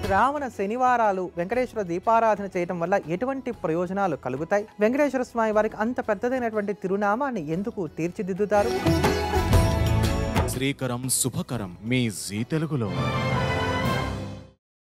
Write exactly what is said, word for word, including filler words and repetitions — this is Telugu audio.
శ్రావణ శనివారాలు వెంకటేశ్వర దీపారాధన చేయడం వల్ల ఎటువంటి ప్రయోజనాలు కలుగుతాయి? వెంకటేశ్వర స్వామి వారికి అంత పెద్దదైనటువంటి తిరునామాన్ని ఎందుకు తీర్చిదిద్దుతారు? శ్రీకరం శుభకరం మీ జీ తెలుగులో.